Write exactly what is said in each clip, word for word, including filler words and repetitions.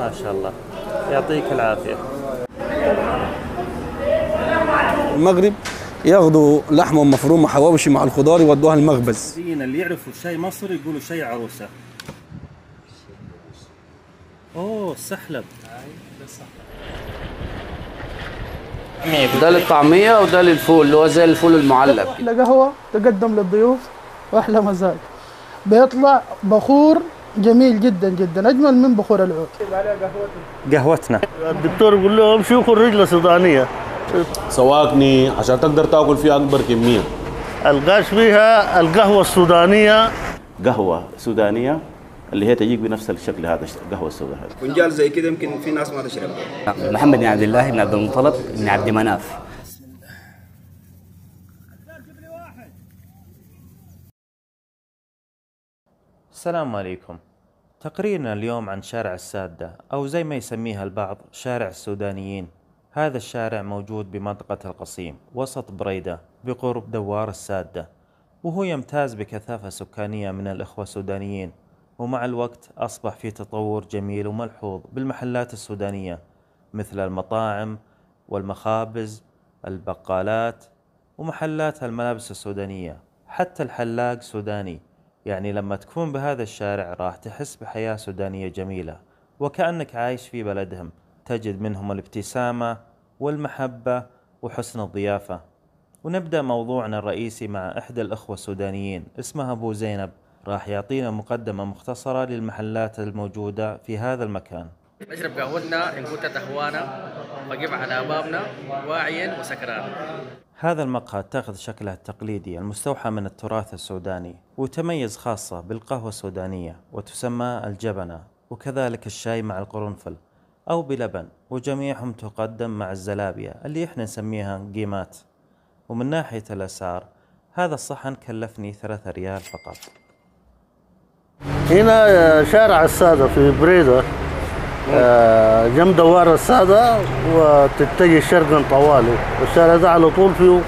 ما شاء الله، يعطيك العافية. المغرب ياخذوا لحمه مفرومه حواوشي مع الخضار يودوها المخبز. اللي يعرفوا شاي مصري يقولوا شاي عروسة. اوه السحلب. ده للطعمية وده للفول اللي هو زي الفول المعلب. أحلى قهوة تقدم للضيوف وأحلى مزاج، بيطلع بخور جميل جدا جدا، أجمل من بخور العود. قهوتنا. الدكتور يقول لهم شوفوا الرجلة سودانية. سواقني عشان تقدر تاكل فيها أكبر كمية. الغاش فيها القهوة السودانية. قهوة سودانية اللي هي تجيك بنفس الشكل هذا، القهوة السوداء هذا. فنجان زي كده يمكن في ناس ما تشرب. محمد بن عبد الله بن عبد المطلب بن عبد مناف. السلام عليكم. تقريرنا اليوم عن شارع السادة، أو زي ما يسميها البعض شارع السودانيين. هذا الشارع موجود بمنطقة القصيم وسط بريدة بقرب دوار السادة، وهو يمتاز بكثافة سكانية من الإخوة السودانيين، ومع الوقت أصبح في تطور جميل وملحوظ بالمحلات السودانية مثل المطاعم والمخابز، البقالات، ومحلات الملابس السودانية. حتى الحلاق سوداني، يعني لما تكون بهذا الشارع راح تحس بحياة سودانية جميلة وكأنك عايش في بلدهم. تجد منهم الابتسامة والمحبة وحسن الضيافة. ونبدأ موضوعنا الرئيسي مع إحدى الأخوة السودانيين اسمها أبو زينب، راح يعطينا مقدمة مختصرة للمحلات الموجودة في هذا المكان. نشرب قهوتنا إن كنت تهوانا، وقف على بابنا واعيا وسكران. هذا المقهى اتخذ شكله التقليدي المستوحى من التراث السوداني، وتميز خاصة بالقهوة السودانية وتسمى الجبنة، وكذلك الشاي مع القرنفل أو بلبن، وجميعهم تقدم مع الزلابية اللي احنا نسميها قيمات. ومن ناحية الأسعار هذا الصحن كلفني ثلاثة ريال فقط. هنا شارع السادة في بريدة جنب دوار السادة، وتتجه شرقا طوالي. والشارع ده على طول فيه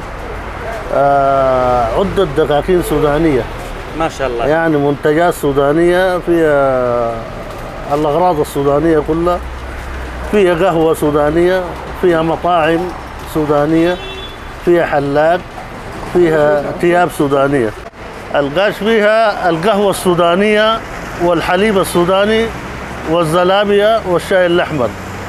عدة دكاكين سودانية ما شاء الله، يعني منتجات سودانية فيها الأغراض السودانية كلها، فيها قهوة سودانية، فيها مطاعم سودانية، فيها حلاق، فيها ثياب سودانية. الغاش فيها القهوة السودانية والحليب السوداني والزلابية والشاي الأحمر.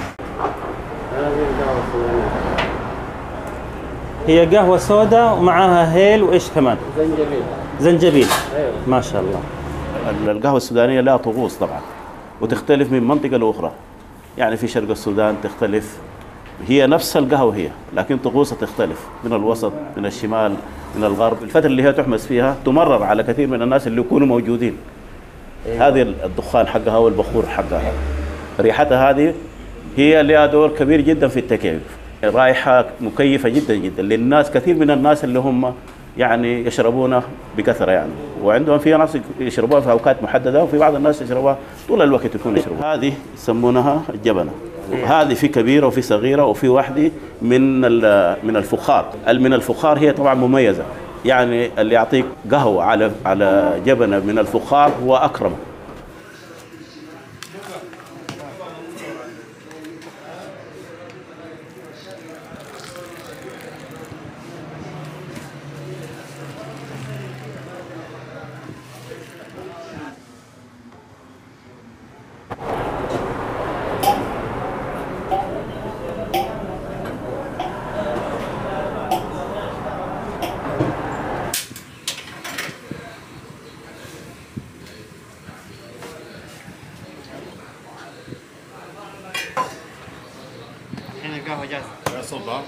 هي قهوة سوداء ومعها هيل وإيش كمان؟ زنجبيل. زنجبيل. أيوه. ما شاء الله. القهوة السودانية لها طقوس طبعا، وتختلف من منطقة لأخرى. يعني في شرق السودان تختلف، هي نفس القهوة هي، لكن طقوسها تختلف من الوسط، من الشمال، من الغرب. الفترة اللي هي تحمس فيها تمرر على كثير من الناس اللي يكونوا موجودين. أيوة. هذه الدخان حقها والبخور حقها، ريحتها هذه هي لها دور كبير جدا في التكييف. رائحة مكيفة جدا جدا للناس، كثير من الناس اللي هم يعني يشربونها بكثرة يعني، وعندهم في ناس يشربوها في أوقات محددة، وفي بعض الناس يشربوها طول الوقت يكون يشربوها. هذه يسمونها الجبنة. هذه في كبيرة وفي صغيرة وفي واحدة من من الفخار. من الفخار هي طبعا مميزة، يعني اللي يعطيك قهوة على على جبنة من الفخار هو أكرم. القهوة جاهزة. يا صبا.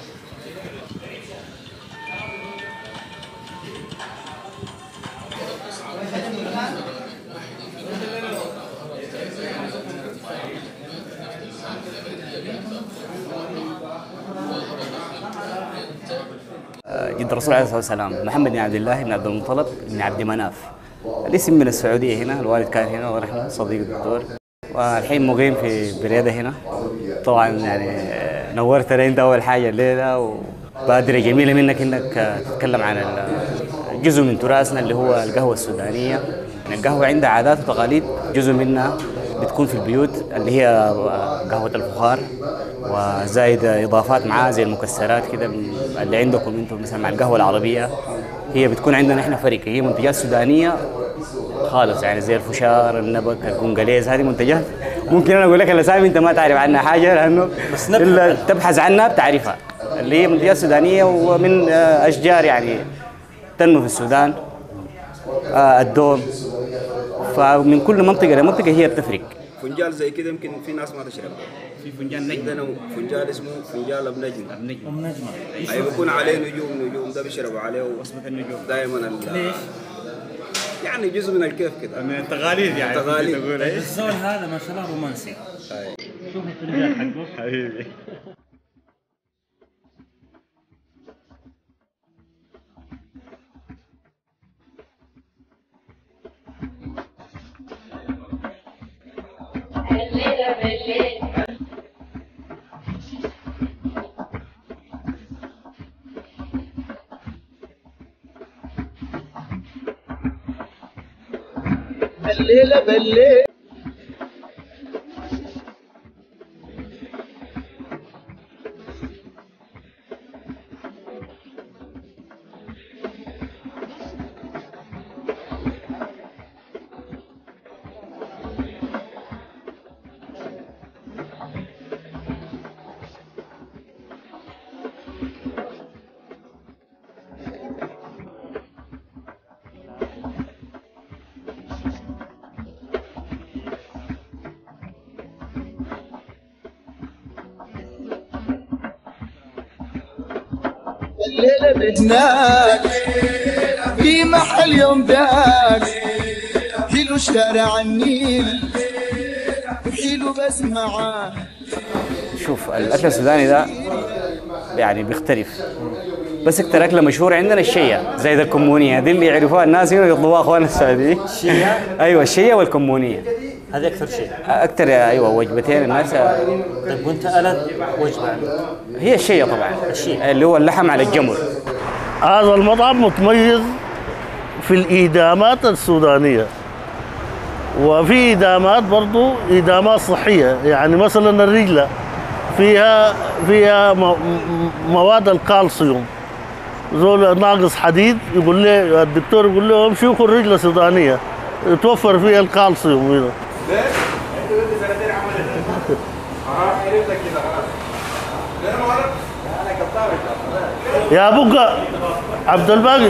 جد الرسول عليه الصلاة والسلام محمد بن عبد الله بن عبد المطلب بن عبد مناف. الاسم من السعودية هنا، الوالد كان هنا الله يرحمه صديق الدكتور، والحين مقيم في بريدة هنا. طبعا يعني نورتنا انت اول حاجة الليلة، وبادرة جميلة منك انك تتكلم عن جزء من تراثنا اللي هو القهوة السودانية. القهوة عندها عادات وتقاليد، جزء منها بتكون في البيوت اللي هي قهوة الفخار، وزايد إضافات معاه زي المكسرات كده اللي عندكم أنتم مثلا مع القهوة العربية. هي بتكون عندنا إحنا فرق، هي منتجات سودانية خالص يعني زي الفشار، النبك، الكونغاليز. هذه منتجات ممكن أنا أقول لك الأسامي أنت ما تعرف عنها حاجة، لأنه إلا تبحث عنها بتعرفها، اللي هي منتجات سودانية ومن أشجار يعني تنمو في السودان. آه الدوم. فمن كل منطقة لمنطقة هي بتفرق. فنجال زي كده يمكن في ناس ما تشرب. في فنجان نجم. عندنا فنجال اسمه فنجال ابو نجم. ابو نجم. ابو نجم. ايوه بيكون عليه نجوم نجوم ده بيشربوا عليه وصفة النجوم. دائما ليش؟ يعني جزء من الكيف كده. من التغاليد يعني. التغاليد. الزول هذا ما شاء الله رومانسي. شوف الفنجان حقه. حبيبي. الليلة بالليل الليلة هناك في محل يوم ذاك حلو شارع النيل حلو بس معاه. شوف الأكل السوداني ده يعني بيختلف، بس أكثر أكلة مشهورة عندنا الشيا زي الكمونية، دي اللي يعرفوها الناس هنا يطلبوها أخواننا السعوديين. الشيا؟ أيوة الشيا والكمونية هذا أكثر شيء. أكثر أيوة وجبتين الناس. طيب وأنت ألذ وجبة عندك؟ هي الشيا طبعا، الشيا اللي هو اللحم على الجمر. هذا المطعم متميز في الإدامات السودانية، وفي إدامات برضو إدامات صحية، يعني مثلا الرجلة فيها فيها مواد الكالسيوم، زول ناقص حديد يقول لي الدكتور يقول له امشي وخذ رجلة سودانية يتوفر فيها الكالسيوم هنا. يا بقى عبد الباقي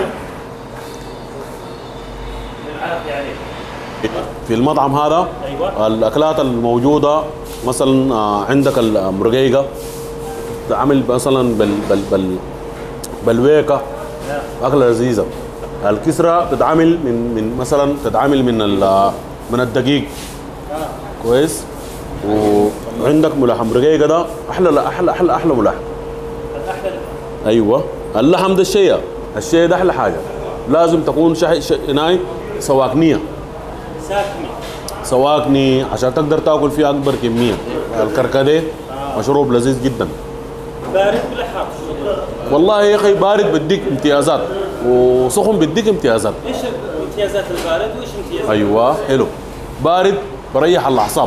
في المطعم هذا أيوة. الاكلات الموجوده مثلا عندك المرقيقه تعمل مثلا بال بال بال بالويكه اكله لذيذه. الكسره تتعمل من من مثلا تتعمل من من الدقيق كويس. وعندك ملحم رقيقه ده احلى احلى احلى احلى ملحم. ايوه اللحم ده الشيا، الشيا ده احلى حاجه، لازم تكون شحي شناي سواكنيه ساكني سواكني عشان تقدر تاكل فيها اكبر كميه. الكركديه مشروب لذيذ جدا. بارد ولا حار؟ والله يا اخي بارد بديك امتيازات وسخن بديك امتيازات. ايش امتيازات البارد وايش امتيازات؟ ايوه حلو. بارد بريح الاعصاب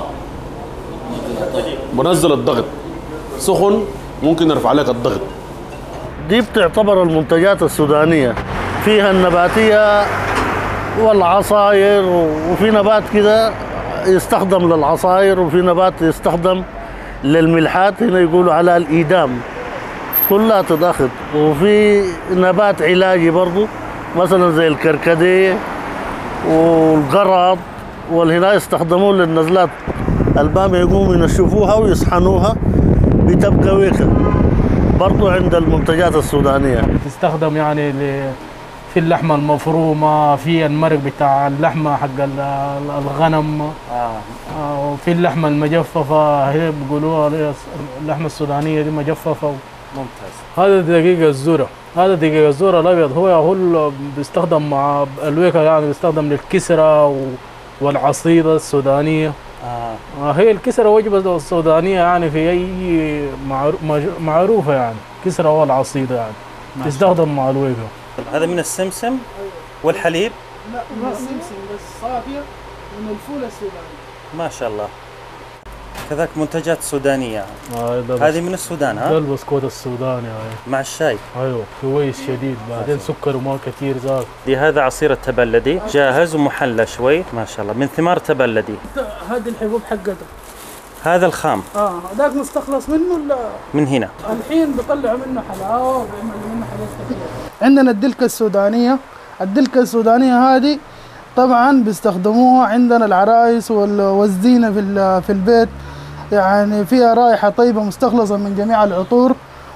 بنزل الضغط، سخن ممكن يرفع لك الضغط. دي بتعتبر المنتجات السودانية، فيها النباتية والعصاير، وفي نبات كده يستخدم للعصاير وفي نبات يستخدم للملحات، هنا يقولوا على الإيدام، كلها تتاخد. وفي نبات علاجي برضو مثلا زي الكركديه والقرض، والهنا يستخدموه للنزلات البامية، يقوموا ينشفوها ويصحنوها بتبقى ويكة برضو عند المنتجات السودانية. تستخدم يعني في اللحمة المفرومة، في المرق بتاع اللحمة حق الغنم، آه. وفي اللحمة المجففة هي بيقولوها اللحمة السودانية دي مجففة. ممتاز. هذا دقيق الذرة، هذا دقيق الذرة الأبيض هو هو بيستخدم مع الويكة، يعني بيستخدم للكسرة والعصيدة السودانية. آه. هي الكسرة وجبة السودانية يعني في أي معروفة يعني، كسرة والعصيدة يعني تستخدم مع الويكة. هذا من السمسم والحليب؟ لا من السمسم بس صافية من الفول السوداني. ما شاء الله. كذلك منتجات سودانية. آه هذه من السودان ها؟ ده البسكوت السوداني آه. مع الشاي. ايوه كويس شديد، بعدين سكر وما كثير زاد. دي هذا عصير التبلدي جاهز ومحلى شوي ما شاء الله من ثمار تبلدي. هذه الحبوب حقته. هذا الخام. اه هذاك مستخلص منه ولا؟ من هنا. الحين بيطلعوا منه حلاوه وبيعملوا منه حاجات كثير. عندنا الدلكه السودانيه، الدلكه السودانيه هذه طبعا بيستخدموها عندنا العرايس والزينه في في البيت، يعني فيها رائحه طيبه مستخلصه من جميع العطور،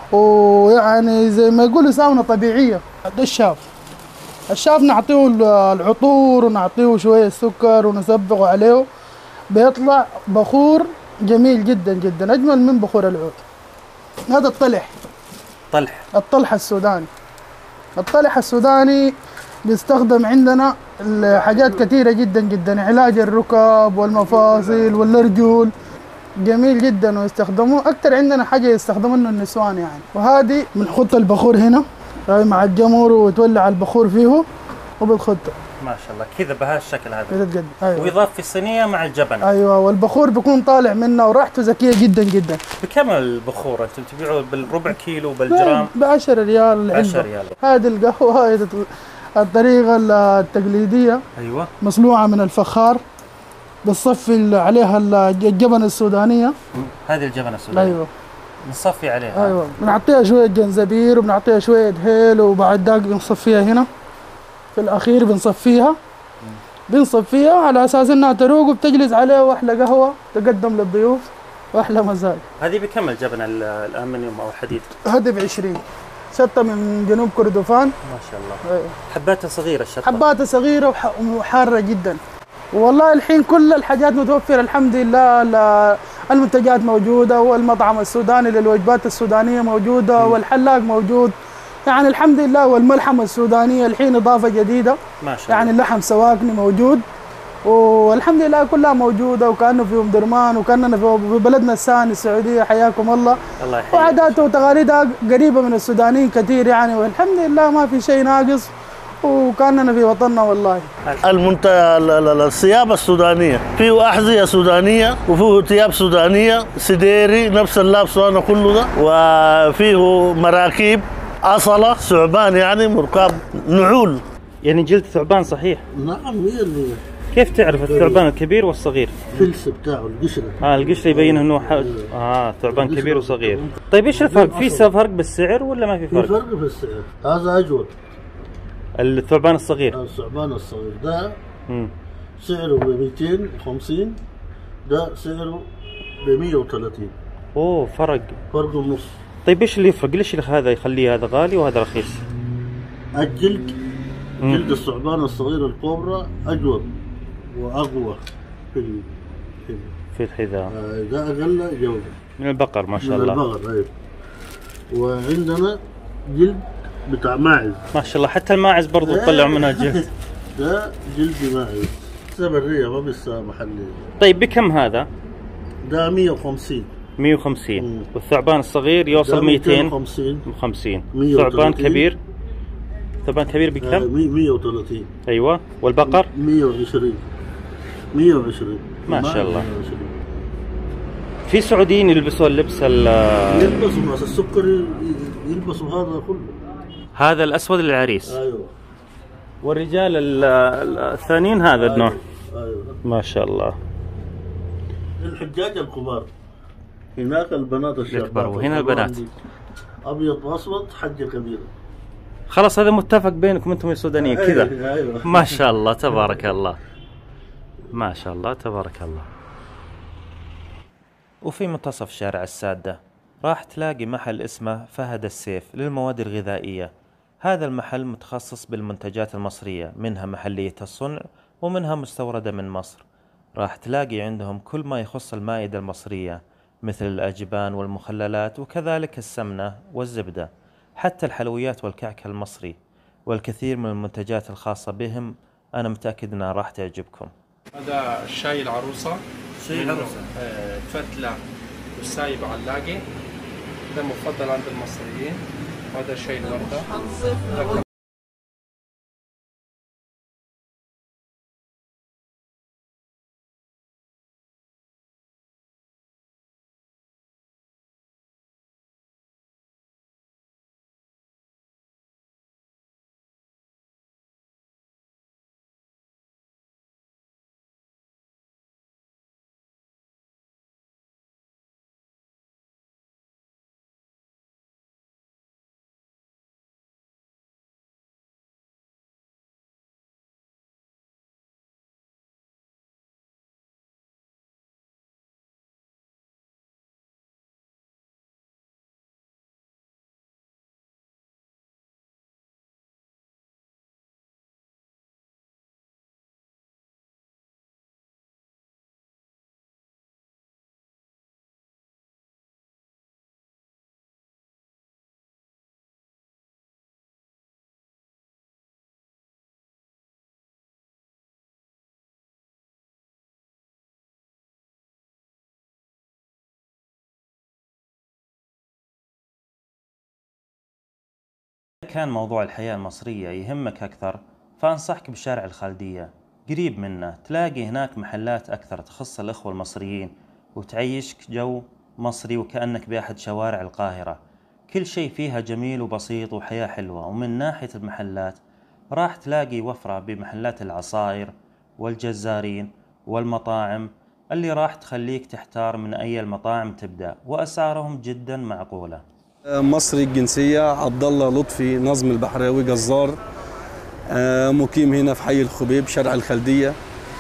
ويعني زي ما يقولوا ساونا طبيعيه. ده الشاف، الشاف نعطيه العطور ونعطيه شويه سكر ونسبغه عليه، بيطلع بخور جميل جدا جدا، اجمل من بخور العود. هذا الطلح. طلح. الطلح السوداني. الطلح السوداني بيستخدم عندنا حاجات كثيرة جدا جدا، علاج الركب والمفاصل والارجل، جميل جدا ويستخدموه اكثر. عندنا حاجة يستخدمونه النسوان يعني. وهذه بنحط البخور هنا مع الجمر وتولع البخور فيه وبتخطه. ما شاء الله كذا بهالشكل هذا. كذا بجد. ايوه. ويضاف في الصينية مع الجبن. ايوه والبخور بيكون طالع منه وريحته ذكية جدا جدا. بكم البخور انتم تبيعوه؟ بالربع كيلو بالجرام؟ ب عشرة ريال. عشرة ريال. هذه القهوة هذه الطريقة التقليدية. ايوه. مصنوعة من الفخار، بنصفي عليها الجبن السودانية. هذه الجبن السودانية. ايوه. نصفي عليها. ايوه بنعطيها شوية جنزبير وبنعطيها شوية هيل، وبعد ذاك بنصفيها هنا. في الأخير بنصفيها. بنصفيها على أساس إنها تروق وبتجلس عليها وأحلى قهوة تقدم للضيوف وأحلى مزاج. هذه بكم الجبن الألمنيوم أو الحديد؟ هذه بعشرين. شطة من جنوب كردفان. ما شاء الله. أيوه. حباتها صغيرة الشطة. حباتها صغيرة وحارة جدا. والله الحين كل الحاجات متوفرة الحمد لله، المنتجات موجودة، والمطعم السوداني للوجبات السودانية موجودة، والحلاق موجود. يعني الحمد لله. والملحمة السودانية الحين إضافة جديدة. ما شاء الله. يعني اللحم سواكني موجود، والحمد لله كلها موجودة، وكأنه في أم درمان وكأننا في بلدنا الثاني السعودية. حياكم الله. الله يحييك. وعاداته وتقاليدها قريبة من السودانيين كثير يعني، والحمد لله ما في شيء ناقص، وكأننا في وطننا والله. المنتج الثياب السودانية فيه أحذية سودانية، وفيه ثياب سودانية سديري نفس اللابسه أنا كله ده، وفيه مراكيب أصلة ثعبان يعني مركب نعول. يعني جلد ثعبان صحيح؟ نعم. هي اللي كيف تعرف الثعبان الكبير والصغير؟ الفلس بتاعه القشرة. اه القشرة يبين انه ح... اه ثعبان كبير وصغير. طيب ايش الفرق؟ في فرق بالسعر ولا ما في فرق؟ في فرق في السعر. هذا أجود. الثعبان الصغير. الثعبان الصغير ده امم سعره ب مئتين وخمسين، ده سعره ب مئة وثلاثين. اوه فرق. فرق النص. طيب ايش اللي يفرق؟ ليش هذا يخليه هذا غالي وهذا رخيص؟ الجلد. مم. جلد الثعبان الصغير الكوبرا أجود وأقوى في في, في الحذاء. آه ده أقل جودة. من البقر ما شاء الله. من البقر أيوه. وعندنا جلد بتاع ماعز. ما شاء الله حتى الماعز برضو تطلعوا منها جلد. ده جلد ماعز. سبرية ما بس محلية. طيب بكم هذا؟ ده مئة وخمسين. مئة وخمسين. والثعبان الصغير يوصل مئتين وخمسين. وخمسين. ثعبان كبير. ثعبان كبير بكم؟ آه مئة وثلاثين. ايوه. والبقر؟ مئة وعشرين. مئة وعشرين. ما شاء الله. في سعوديين يلبسوا اللبس ال يلبسوا ناس السكر يلبسوا هذا كله. هذا الاسود للعريس. ايوه. والرجال الثانيين هذا أيوة. النوع. ايوه. ما شاء الله. الحجاج الكبار. هناك البنات الشابات. وهنا البنات. ابيض واسود حجه كبيره. خلاص هذا متفق بينكم انتم السودانيين كذا. أيوة. ما شاء الله تبارك الله. ما شاء الله تبارك الله. وفي منتصف شارع السادة راح تلاقي محل اسمه فهد السيف للمواد الغذائية. هذا المحل متخصص بالمنتجات المصرية، منها محلية الصنع ومنها مستوردة من مصر. راح تلاقي عندهم كل ما يخص المائدة المصرية، مثل الأجبان والمخللات، وكذلك السمنة والزبدة، حتى الحلويات والكعك المصري، والكثير من المنتجات الخاصة بهم. أنا متأكد أنها راح تعجبكم. هذا الشاي العروسة. شاي العروسة. آه فتلة والسايب علاقي، ده مفضل عند المصريين. وهذا شاي الوردة. كان موضوع الحياة المصرية يهمك أكثر، فأنصحك بشارع الخالدية، قريب منه تلاقي هناك محلات أكثر تخص الإخوة المصريين وتعيشك جو مصري وكأنك بأحد شوارع القاهرة. كل شيء فيها جميل وبسيط وحياة حلوة. ومن ناحية المحلات راح تلاقي وفرة بمحلات العصائر والجزارين والمطاعم اللي راح تخليك تحتار من أي المطاعم تبدأ، وأسعارهم جدا معقولة. مصري الجنسية، عبد الله لطفي نظم البحراوي، جزار، مقيم هنا في حي الخبيب شارع الخلدية،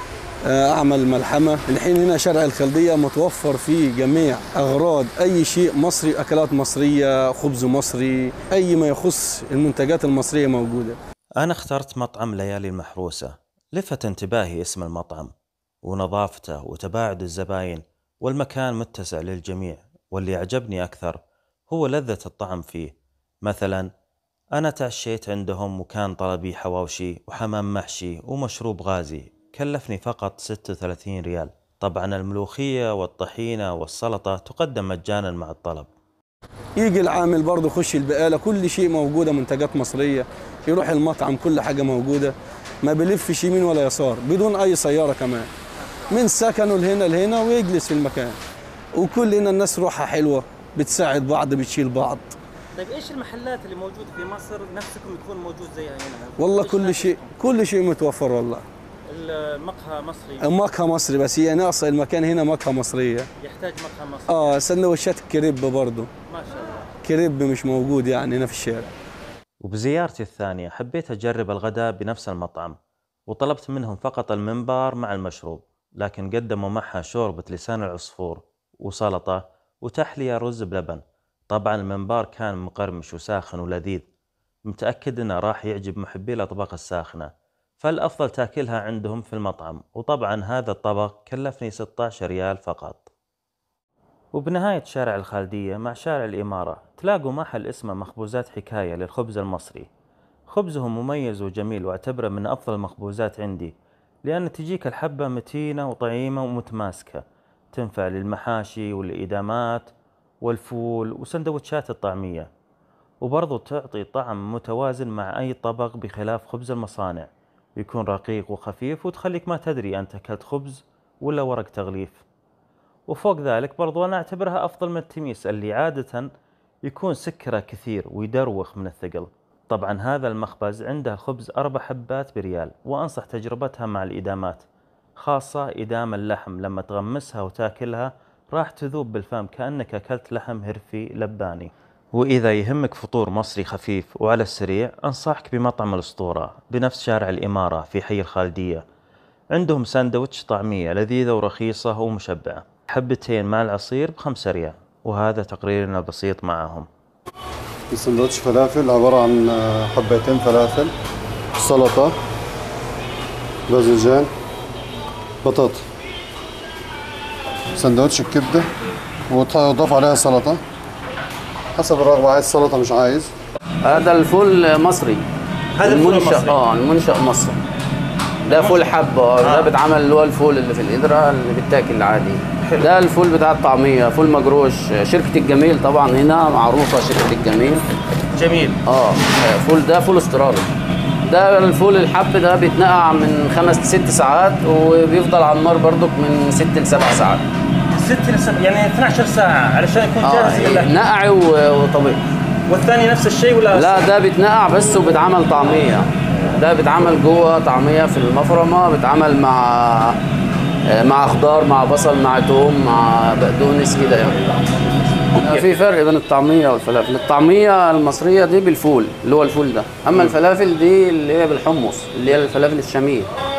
أعمل ملحمة. الحين هنا شارع الخلدية متوفر فيه جميع أغراض أي شيء مصري، أكلات مصرية، خبز مصري، أي ما يخص المنتجات المصرية موجودة. أنا اخترت مطعم ليالي المحروسة. لفت انتباهي اسم المطعم ونظافته وتباعد الزباين، والمكان متسع للجميع. واللي عجبني أكثر هو لذة الطعم فيه. مثلا أنا تعشيت عندهم وكان طلبي حواوشي وحمام محشي ومشروب غازي، كلفني فقط ستة وثلاثين ريال. طبعا الملوخية والطحينة والسلطة تقدم مجانا مع الطلب. يجي العامل برضه يخش البقالة، كل شيء موجودة، منتجات مصرية. يروح المطعم كل حاجة موجودة، ما بيلفش يمين ولا يسار بدون أي سيارة كمان، من سكنه لهنا لهنا ويجلس في المكان. وكل هنا الناس روحها حلوة، بتساعد بعض، بتشيل بعض. طيب ايش المحلات اللي موجودة في مصر نفسكم يكون موجود زيها هنا؟ والله كل شيء كل شيء متوفر. والله المقهى مصري، مقهى مصري، بس هي ناقصة المكان هنا مقهى مصرية، يحتاج مقهى مصري. اه سندوتشات الكريب برضه ما شاء الله، كريب مش موجود يعني هنا في الشارع. وبزيارتي الثانية حبيت أجرب الغداء بنفس المطعم، وطلبت منهم فقط الممبار مع المشروب، لكن قدموا معها شوربة لسان العصفور وسلطة وتحلية رز بلبن. طبعا الممبار كان مقرمش وساخن ولذيذ، متأكد انه راح يعجب محبي الأطباق الساخنة، فالأفضل تاكلها عندهم في المطعم. وطبعا هذا الطبق كلفني ستة عشر ريال فقط. وبنهاية شارع الخالدية مع شارع الإمارة تلاقوا محل اسمه مخبوزات حكاية للخبز المصري. خبزهم مميز وجميل، واعتبره من أفضل المخبوزات عندي، لأن تجيك الحبة متينة وطعيمة ومتماسكة، تنفع للمحاشي والإدامات والفول وسندوتشات الطعمية، وبرضو تعطي طعم متوازن مع أي طبق بخلاف خبز المصانع، يكون رقيق وخفيف وتخليك ما تدري أنت أكلت خبز ولا ورق تغليف. وفوق ذلك برضو أنا أعتبرها أفضل من التميس اللي عادة يكون سكره كثير ويدروخ من الثقل. طبعا هذا المخبز عنده خبز أربع حبات بريال، وأنصح تجربتها مع الإدامات، خاصة إدام اللحم. لما تغمسها وتاكلها راح تذوب بالفم كأنك أكلت لحم هرفي لباني. وإذا يهمك فطور مصري خفيف وعلى السريع أنصحك بمطعم الأسطورة بنفس شارع الإمارة في حي الخالدية. عندهم ساندويتش طعمية لذيذة ورخيصة ومشبعة، حبتين مع العصير بخمسة ريال. وهذا تقريرنا البسيط معهم. سندوتش فلافل عبارة عن حبتين فلافل، سلطة، باذنجان، بطاطا. سندوتش الكبدة وتضاف عليها سلطة حسب الرغبة، عايز سلطة مش عايز. هذا الفول مصري، هذا الفول المنشأ اه المنشأ مصر. ده فول حبة، آه. ده بيتعمل اللي هو الفول اللي في القدرة اللي بيتاكل عادي. حلو. ده الفول بتاع الطعمية، فول مجروش. شركة الجميل طبعا هنا معروفة، شركة الجميل. جميل. اه فول، ده فول استرالي. ده الفول الحب ده بيتنقع من خمس لست ساعات وبيفضل على النار برضك من ست لسبع ساعات. ست لسبع يعني اثنتي عشرة ساعة علشان يكون جاهز لله. آه نقع وطبيخ. والثاني نفس الشيء ولا؟ لا ده بيتنقع بس وبيتعمل طعمية. ده بيتعمل جوه طعمية في المفرمة، بيتعمل مع مع خضار، مع بصل، مع توم، مع بقدونس كده يعني. في فرق بين الطعمية والفلافل. الطعمية المصرية دي بالفول اللي هو الفول ده، أما الفلافل دي اللي هي بالحمص اللي هي الفلافل الشامية.